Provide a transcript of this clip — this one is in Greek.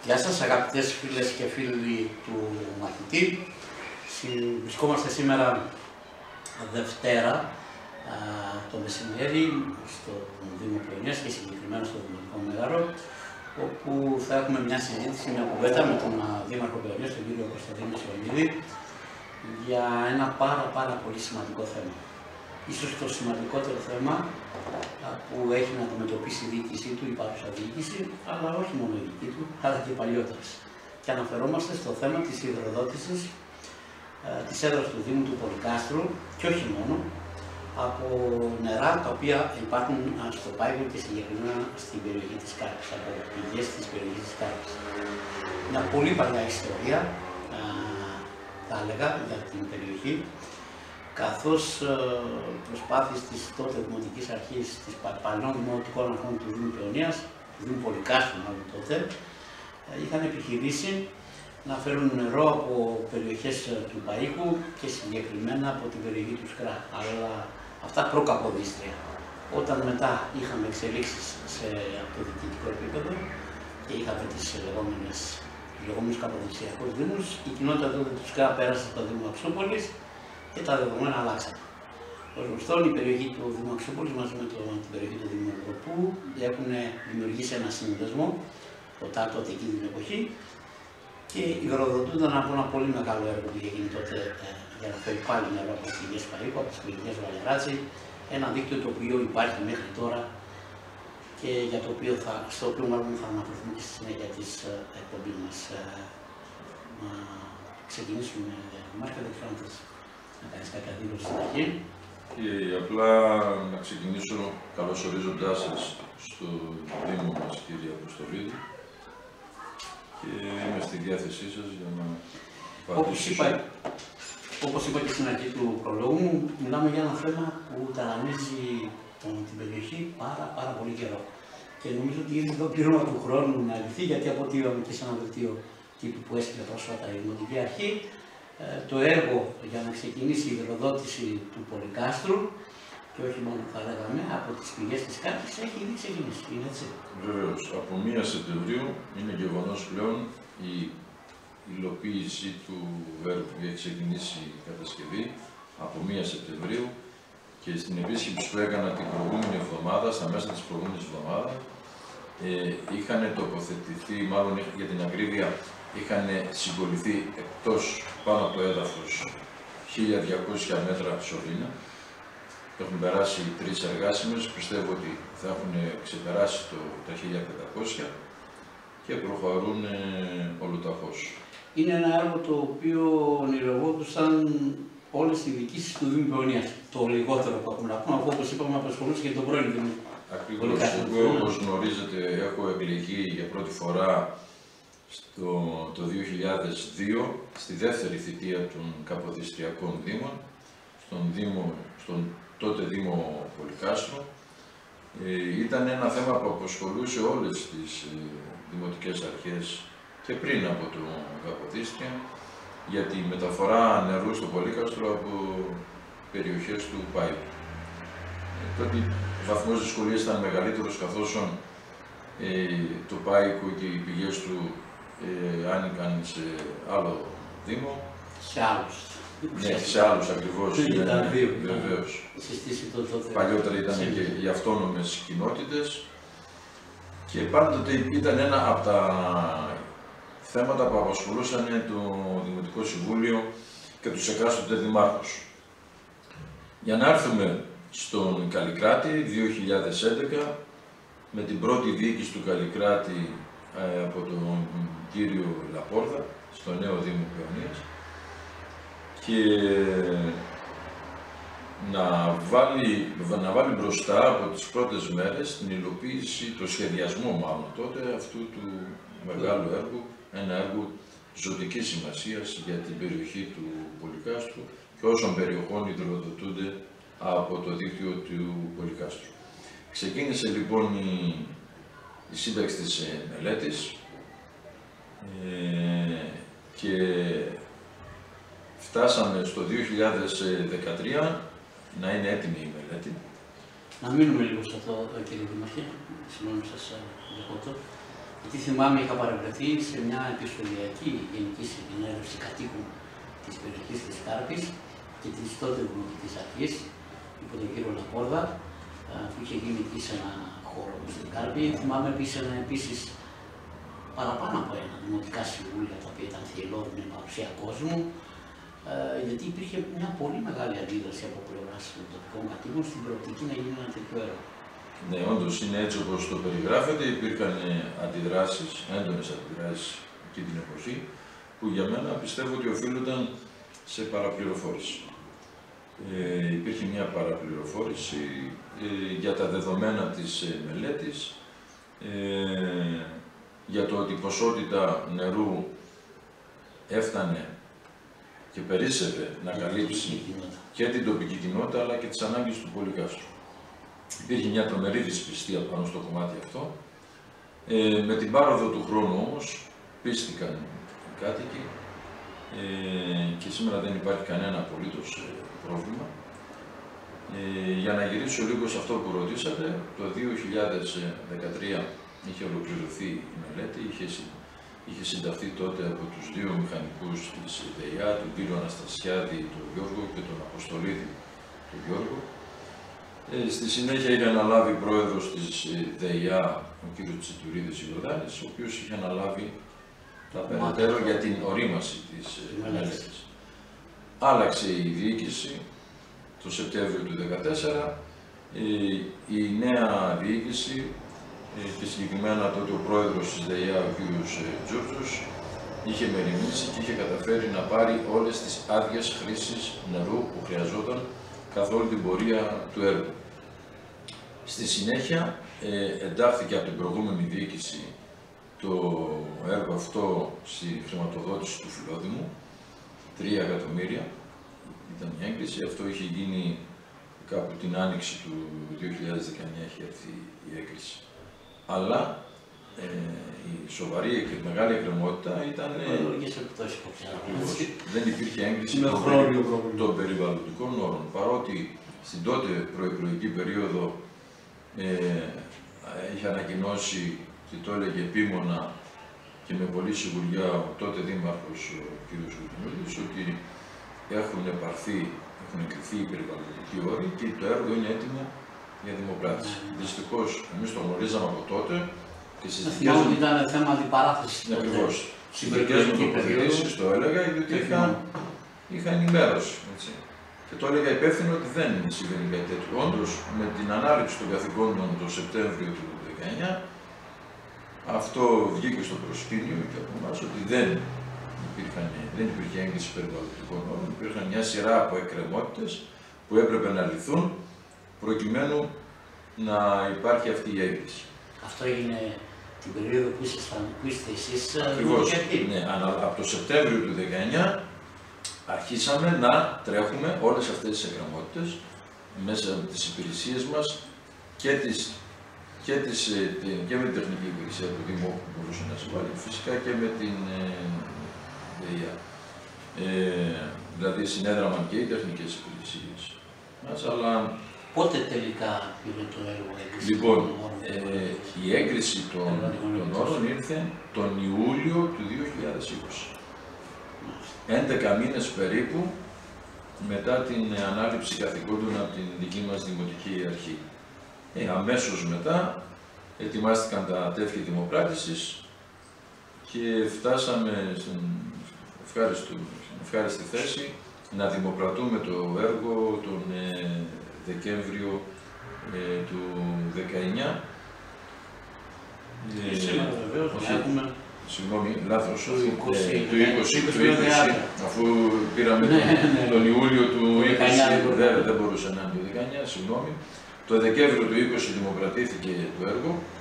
Γεια σας αγαπητές φίλες και φίλοι του μαθητή. Βρισκόμαστε σήμερα Δευτέρα το μεσημέρι στο Δήμο Παιωνίας και συγκεκριμένα στο Δημοτικό Μέγαρο, όπου θα έχουμε μια συζήτηση, μια κουβέντα με τον Δήμαρχο Παιωνίας, τον κύριο Κωνσταντίνο Σιωνίδη, για ένα πάρα πολύ σημαντικό θέμα. Ίσως το σημαντικότερο θέμα που έχει να αντιμετωπίσει η διοίκησή του, η παρούσα διοίκηση, αλλά όχι μόνο η δική του, αλλά και οι παλιότερες. Και αναφερόμαστε στο θέμα της υδροδότησης της έδρας του Δήμου του Πολυκάστρου και όχι μόνο, από νερά τα οποία υπάρχουν στο Πάηγο και συγκεκριμένα στην περιοχή της Κάρπης, από πηγές της περιοχής της Κάρπης. Μια πολύ παλιά ιστορία, θα έλεγα, για την περιοχή, καθώς προσπάθειες της τότε Δημοτικής Αρχής, της παλαιών Δημοτικών Αρχών του Δήμου Παιωνίας, του Δήμου Πολυκάστρου μάλλον τότε, είχαν επιχειρήσει να φέρουν νερό από περιοχές του Παΐκου και συγκεκριμένα από την περιοχή του Σκρά, αλλά αυτά προκαποδίστρια. Όταν μετά είχαμε εξελίξεις από το διοικητικό επίπεδο και είχαμε τις λεγόμενους καποδιστριακούς δήμους, η κοινότητα τότε του Σκρά πέρασε στο Δήμο Αξούπολης και τα δεδομένα αλλάξαν. Ως γνωστό, η περιοχή του Δήμου Αξούπολης μαζί με την περιοχή του Δήμου Ευρωπού έχουν δημιουργήσει ένα συνδεσμό τότε εκείνη την εποχή και υδροδοτούνταν από ένα πολύ μεγάλο έργο που είχε γίνει τότε για να φέρει πάλι νερό από τις πηγές Παΐκου, από τις πηγές Βαλεράτσι, ένα δίκτυο το οποίο υπάρχει μέχρι τώρα και για το οποίο στο οποίο μάλλον θα αναφερθούμε και στη συνέχεια της εκπομπής μας. Να ξεκινήσουμε, Μάρκα, δεν ξέρω αν θες να κάνεις κάποια δήλωση στην αρχή. Απλά να ξεκινήσω καλωσορίζοντάς σας στο Δήμο μας, κύριε Αποστολίδη, και είμαι στη διάθεσή σας για να απαντήσω. Όπως είπα και στην αρχή του προλόγου μου, μιλάμε για ένα θέμα που ταλανίζει την περιοχή πάρα πολύ καιρό. Και νομίζω ότι είναι το πλήρωμα του χρόνου να λυθεί, γιατί από ό,τι είδαμε και σε ένα δελτίο τύπου που έστειλε πρόσφατα η Δημοτική Αρχή, το έργο για να ξεκινήσει η υδροδότηση του Πολυκάστρου, και όχι μόνο θα λέγαμε από τις πηγές της Κάρπης, έχει ήδη ξεκινήσει. Είναι έτσι? Βεβαίως. Από 1 Σεπτεμβρίου είναι γεγονός πλέον η υλοποίηση του έργου που έχει ξεκινήσει η κατασκευή από 1 Σεπτεμβρίου και στην επίσκεψη που έκανα την προηγούμενη εβδομάδα, στα μέσα της προηγούμενης εβδομάδας, είχαν τοποθετηθεί, μάλλον για την ακρίβεια, είχαν συγκοληθεί εκτός πάνω από το έδαφος 1200 μέτρα σωλήνα. Έχουν περάσει 3 εργάσιμες, πιστεύω ότι θα έχουν ξεπεράσει τα 1500 και προχωρούν ολοταχώς. Είναι ένα έργο το οποίο ονειρευόντουσαν όλες οι διοικήσεις του Δήμου Παιωνίας. Το λιγότερο που έχουμε να πούμε, αφού όπως είπαμε απασχολούσε και τον πρώην Δήμο. Ακριβώς. Εγώ, όπως γνωρίζετε, έχω εκλεγεί για πρώτη φορά το 2002 στη δεύτερη θητεία των Καποδιστριακών Δήμων, στον τότε Δήμο Πολυκάστρου. Ήταν ένα θέμα που απασχολούσε όλες τις δημοτικές αρχές και πριν από το Καποδίστρια, για τη μεταφορά νερού στο Πολύκαστρο από περιοχές του Πάηγου. Τότε ο βαθμός δυσκολίας ήταν μεγαλύτερος, καθώς το Πάηγο και οι πηγές του άνοικαν σε άλλο Δήμο. Σε άλλους. Ναι, σε άλλους ακριβώς. Βεβαίως. Παλιότερα ήταν και οι αυτόνομες κοινότητες και πάντοτε ήταν ένα από τα θέματα που απασχολούσαν το Δημοτικό Συμβούλιο και τους εκάστοτε δημάρχους. Για να έρθουμε στον Καλλικράτη 2011, με την πρώτη διοίκηση του Καλλικράτη από τον κύριο Λαπόρδα, στο νέο Δήμο Παιωνίας, και να βάλει μπροστά από τις πρώτες μέρες την υλοποίηση, το σχεδιασμό μάλλον τότε, αυτού του μεγάλου έργου, ένα έργο ζωτικής σημασίας για την περιοχή του Πολυκάστρου και όσων περιοχών υδροδοτούνται από το δίκτυο του Πολυκάστρου. Ξεκίνησε λοιπόν η σύνταξη της μελέτης και φτάσαμε στο 2013 να είναι έτοιμη η μελέτη. Να μείνουμε λίγο σε αυτό, κύριε Δημαρχέ, συγγνώμη σας δεχότω. Γιατί θυμάμαι είχα παρευρεθεί σε μια επιστολιακή γενική συνέλευση κατοίκων της περιοχής της Κάρπης και της τότε Δημοτικής Αρχής, υπό τον κύριο Λαπόρδα, που είχε γίνει εκεί σε ένα χώρο στην Κάρπη. Θυμάμαι επίσης παραπάνω από ένα δημοτικά συμβούλια, τα οποία ήταν θυελώδη με παρουσία κόσμου, γιατί υπήρχε μια πολύ μεγάλη αντίδραση από πλευράς των τοπικών κατοίκων στην προοπτική να γίνει ένα τέτοιο έργο. Ναι, όντως είναι έτσι όπως το περιγράφεται. Υπήρχαν αντιδράσεις, έντονες αντιδράσεις εκεί την εποχή, που για μένα πιστεύω ότι οφείλονταν σε παραπληροφόρηση. Υπήρχε μια παραπληροφόρηση για τα δεδομένα της μελέτης, για το ότι η ποσότητα νερού έφτανε και περίσσευε να καλύψει και την τοπική κοινότητα αλλά και τις ανάγκες του πολυκάστρου. Υπήρχε μια τρομερή δυσπιστία πάνω στο κομμάτι αυτό. Με την πάροδο του χρόνου όμως πίστηκαν οι κάτοικοι και σήμερα δεν υπάρχει κανένα απολύτως πρόβλημα. Για να γυρίσω λίγο σε αυτό που ρωτήσατε, το 2013 είχε ολοκληρωθεί η μελέτη, είχε συνταχθεί τότε από τους δύο μηχανικούς της ΔΕΙΑ, τον κύριο Αναστασιάδη, τον Γιώργο και τον Αποστολίδη, τον Γιώργο. Στη συνέχεια είχε αναλάβει πρόεδρος της ΔΕΙΑ ο κύριος Τσιτουρίδης Ιορδάνης, ο οποίος είχε αναλάβει τα περαιτέρω για την ορίμαση της μελέτης. Άλλαξε η διοίκηση το Σεπτέμβριο του 2014. Η νέα διοίκηση και συγκεκριμένα τότε ο πρόεδρος της ΔΕΙΑ, ο κ. Τζούρτζος, είχε μεριμνήσει και είχε καταφέρει να πάρει όλες τις άδειες χρήσης νερού που χρειαζόταν καθ' όλη την πορεία του έργου. Στη συνέχεια εντάχθηκε από την προηγούμενη διοίκηση το έργο αυτό στη χρηματοδότηση του Φιλόδημου, 3 εκατομμύρια ήταν η έγκριση. Αυτό είχε γίνει κάπου την άνοιξη του 2019, είχε έρθει η έγκριση. Αλλά η σοβαρή και μεγάλη εκκρεμότητα ήταν. Δεν υπήρχε έγκριση των περιβαλλοντικών όρων. Παρότι στην τότε προεκλογική περίοδο είχε ανακοινώσει και το έλεγε επίμονα και με πολλή σιγουριά ο τότε δήμαρχος ο κ. Κουτινούλης ότι έχουν εγκριθεί οι περιβαλλοντικοί όροι και το έργο είναι έτοιμο για δημοπράτηση. Δυστυχώς, εμείς το γνωρίζαμε από τότε και στις δικές μας ήταν θέμα αντιπαράθεσης. Ακριβώς. Στις δικές μου τοποθετήσεις το έλεγα, γιατί είχα ενημέρωση. Έτσι. Και το έλεγα υπεύθυνο ότι δεν συμβαίνει κάτι τέτοιο. Όντως, με την ανάληψη των καθηκόντων το Σεπτέμβριο του 2019, αυτό βγήκε στο προσκήνιο και από εμάς ότι δεν υπήρχε έγκριση περιβαλλοντικών όρων, υπήρχαν μια σειρά από εκκρεμότητες που έπρεπε να λυθούν προκειμένου να υπάρχει αυτή η έγκριση. Αυτό έγινε την περίοδο που είστε εσείς. Ακριβώς. Ναι, από το Σεπτέμβριο του 2019 αρχίσαμε να τρέχουμε όλες αυτές τις εκκρεμότητες μέσα από τις υπηρεσίες μας και με την τεχνική υπηρεσία του Δήμου που μπορούσε να συμβάλλει, φυσικά και με την ΔΕΙΑ. Δηλαδή συνέδραμαν και οι τεχνικές υπηρεσίες μας, αλλά... Πότε τελικά πήρε το έργο έγκριση? Λοιπόν, η έγκριση των όρων ήρθε τον Ιούλιο του 2020. 11 μήνες περίπου μετά την ανάληψη καθηκόντων από την δική μας Δημοτική Αρχή. Αμέσως μετά ετοιμάστηκαν τα τεύχη δημοπράτησης και φτάσαμε στην ευχάριστη θέση να δημοπρατούμε το έργο τον Δεκέμβριο του 2019. Σήμερα βεβαίως έχουμε... Συγγνώμη, λάθος, του 20, αφού πήραμε τον Ιούλιο του 20, δεν μπορούσε να είναι το 19, συγγνώμη. Το Δεκέμβριο του 20 δημοπρατήθηκε το έργο